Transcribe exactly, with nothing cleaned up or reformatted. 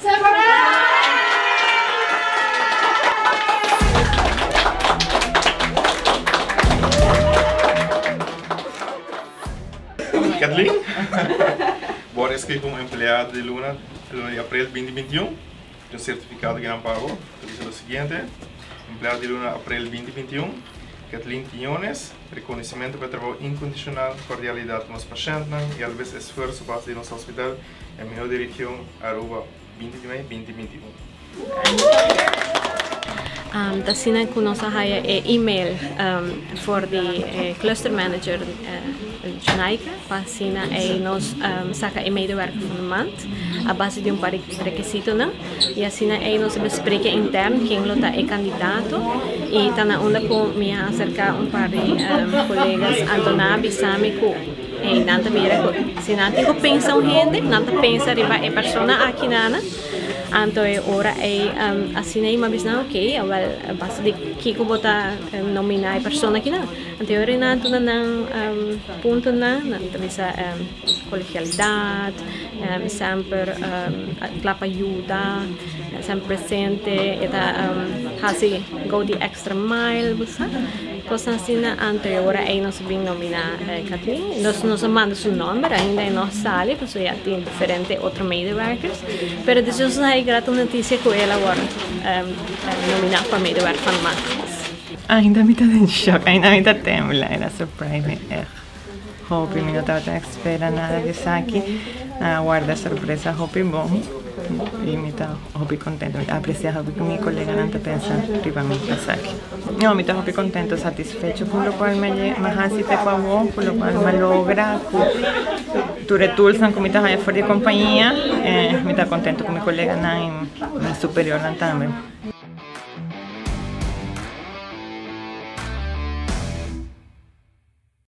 Kathleen, bora escrever como empleado de Luna, Luna de abril vinte vinte e um, um certificado que não pagou, diz o seguinte, empleado de Luna abril vinte vinte e um, Kathleen Quinones, reconhecimento para trabalho incondicional, cordialidade com os pacientes e às vezes esforço para ir no hospital, em minha direção, arroba vinte de maio vinte vinte e um. Um, da sina kunosa haya e email um, for the uh, cluster manager uh, Jamaica para sina e nos um, saca e medewerker van de maand a base de um par requisito na e assina e nos bespreken intern quem lota é candidato e tá na onda com minha acerca um par de um, colegas Antonabi Sami ku e nanta mira ko sinati ko pensa um gente nanta pensa riba e persona aqui nana anto é ora é um, assinei uma vez não ok well basta de que eu botar um, nominar a pessoa aqui não anto ora na tudo não um, ponto na na trisa um, colegialidade um, sempre um, clapa ajuda sempre presente e da um, hasi go the extra mile busa coisa assim na anto ora é nós bem nominar uh, Kathleen nós nós manda seu nome ainda é nós sale porque já tem diferente outros medewerkers pero depois aí grata notícia com ela agora um, nominar para medewerker van Max. Ainda me está em choque, ainda me está temblando, era surprise. É. Hope me não estava esperando nada disso aqui. Aguarda surpresa, Hope bom. E me está Hope contento, me apreciar Hope com minha colega não está pensando riba me passar aqui. Não, me está Hope contento, satisfecho por lo qual me me hasi te pa bom, por lo qual me logra tu retulsan com me está fora de companhia, me está contento com minha colega não superior também.